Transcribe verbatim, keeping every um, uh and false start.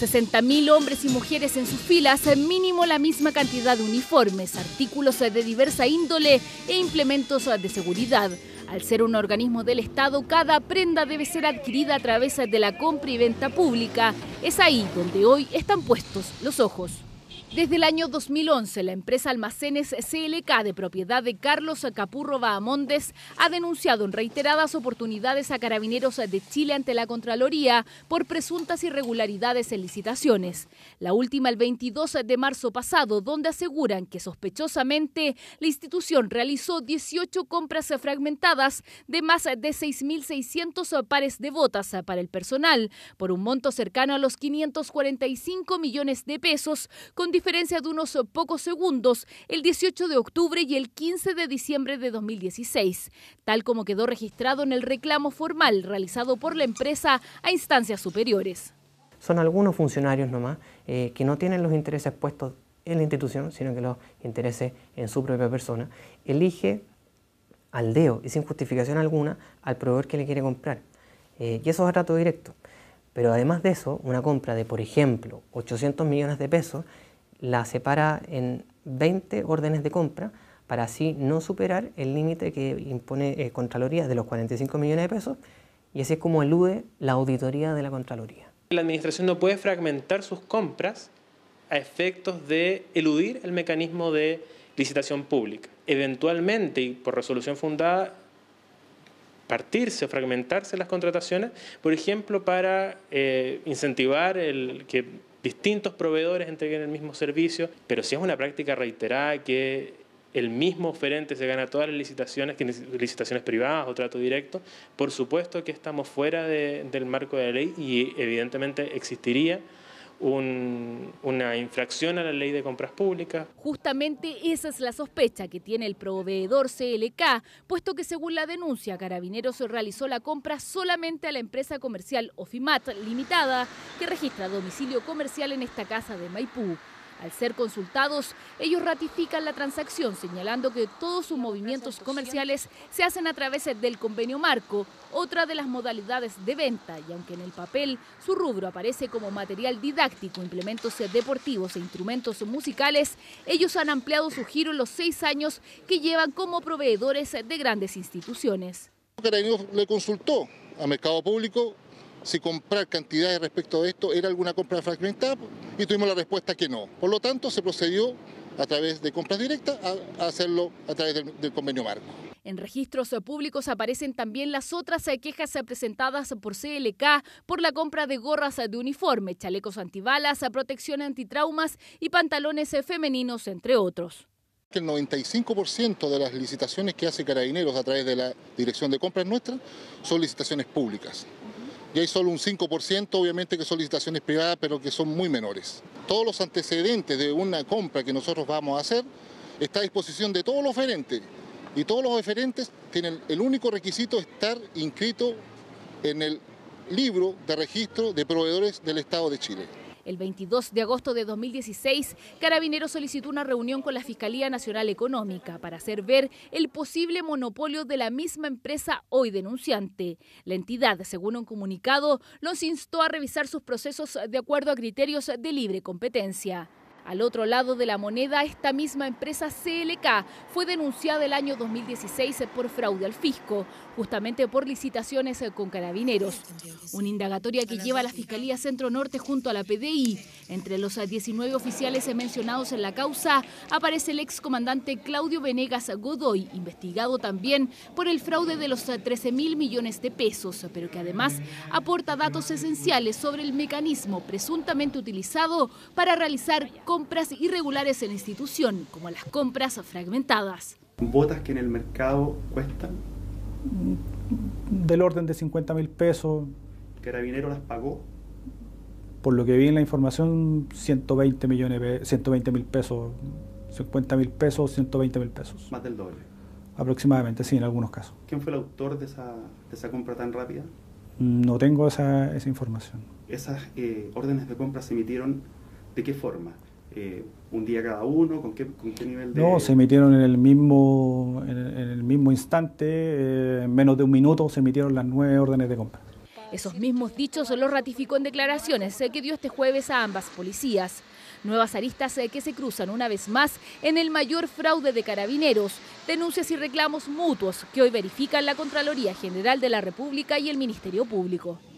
sesenta mil hombres y mujeres en sus filas, mínimo la misma cantidad de uniformes, artículos de diversa índole e implementos de seguridad. Al ser un organismo del Estado, cada prenda debe ser adquirida a través de la compra y venta pública. Es ahí donde hoy están puestos los ojos. Desde el año dos mil once, la empresa Almacenes C L K, de propiedad de Carlos Capurro Bahamondes, ha denunciado en reiteradas oportunidades a Carabineros de Chile ante la Contraloría por presuntas irregularidades en licitaciones. La última el veintidós de marzo pasado, donde aseguran que sospechosamente la institución realizó dieciocho compras fragmentadas de más de seis mil seiscientos pares de botas para el personal, por un monto cercano a los quinientos cuarenta y cinco millones de pesos, con diferencia de unos pocos segundos, el dieciocho de octubre y el quince de diciembre de dos mil dieciséis, tal como quedó registrado en el reclamo formal realizado por la empresa a instancias superiores. Son algunos funcionarios nomás eh, que no tienen los intereses puestos en la institución, sino que los intereses en su propia persona. Elige al dedo y sin justificación alguna al proveedor que le quiere comprar. Eh, y eso es a trato directo. Pero además de eso, una compra de, por ejemplo, ochocientos millones de pesos, la separa en veinte órdenes de compra para así no superar el límite que impone eh, Contraloría de los cuarenta y cinco millones de pesos, y así es como elude la auditoría de la Contraloría. La administración no puede fragmentar sus compras a efectos de eludir el mecanismo de licitación pública. Eventualmente, y por resolución fundada, partirse o fragmentarse las contrataciones, por ejemplo, para eh, incentivar el que distintos proveedores entreguen el mismo servicio, pero si es una práctica reiterada que el mismo oferente se gana todas las licitaciones, que licitaciones privadas o trato directo, por supuesto que estamos fuera de, del marco de la ley y evidentemente existiría Un, una infracción a la ley de compras públicas. Justamente esa es la sospecha que tiene el proveedor C L K, puesto que según la denuncia, Carabineros realizó la compra solamente a la empresa comercial Ofimat Limitada, que registra domicilio comercial en esta casa de Maipú. Al ser consultados, ellos ratifican la transacción, señalando que todos sus movimientos comerciales se hacen a través del convenio marco, otra de las modalidades de venta, y aunque en el papel su rubro aparece como material didáctico, implementos deportivos e instrumentos musicales, ellos han ampliado su giro en los seis años que llevan como proveedores de grandes instituciones. Carabineros le consultó a Mercado Público si comprar cantidades respecto de esto era alguna compra fragmentada, y tuvimos la respuesta que no. Por lo tanto, se procedió a través de compras directas a hacerlo a través del, del convenio marco. En registros públicos aparecen también las otras quejas presentadas por C L K por la compra de gorras de uniforme, chalecos antibalas, protección antitraumas y pantalones femeninos, entre otros. El noventa y cinco por ciento de las licitaciones que hace Carabineros a través de la Dirección de Compras nuestra son licitaciones públicas. Y hay solo un cinco por ciento, obviamente, que son licitaciones privadas, pero que son muy menores. Todos los antecedentes de una compra que nosotros vamos a hacer está a disposición de todos los oferentes. Y todos los oferentes tienen el único requisito de estar inscrito en el libro de registro de proveedores del Estado de Chile. El veintidós de agosto de dos mil dieciséis, Carabineros solicitó una reunión con la Fiscalía Nacional Económica para hacer ver el posible monopolio de la misma empresa hoy denunciante. La entidad, según un comunicado, los instó a revisar sus procesos de acuerdo a criterios de libre competencia. Al otro lado de la moneda, esta misma empresa C L K fue denunciada el año dos mil dieciséis por fraude al fisco, justamente por licitaciones con Carabineros. Una indagatoria que lleva a la Fiscalía Centro Norte junto a la P D I. Entre los diecinueve oficiales mencionados en la causa aparece el excomandante Claudio Venegas Godoy, investigado también por el fraude de los trece mil millones de pesos, pero que además aporta datos esenciales sobre el mecanismo presuntamente utilizado para realizar compras irregulares en la institución, como las compras fragmentadas. Botas que en el mercado cuestan del orden de cincuenta mil pesos. ¿Carabinero las pagó? Por lo que vi en la información, ciento veinte millones, ciento veinte mil pesos, cincuenta mil pesos, ciento veinte mil pesos. Más del doble. Aproximadamente, sí, en algunos casos. ¿Quién fue el autor de esa, de esa compra tan rápida? No tengo esa, esa información. ¿Esas eh, órdenes de compra se emitieron de qué forma? Eh, ¿Un día cada uno? ¿Con qué, con qué nivel de...? No, se emitieron en el mismo, en el, en el mismo instante, eh, en menos de un minuto se emitieron las nueve órdenes de compra. Esos mismos dichos los ratificó en declaraciones que dio este jueves a ambas policías. Nuevas aristas que se cruzan una vez más en el mayor fraude de Carabineros, denuncias y reclamos mutuos que hoy verifican la Contraloría General de la República y el Ministerio Público.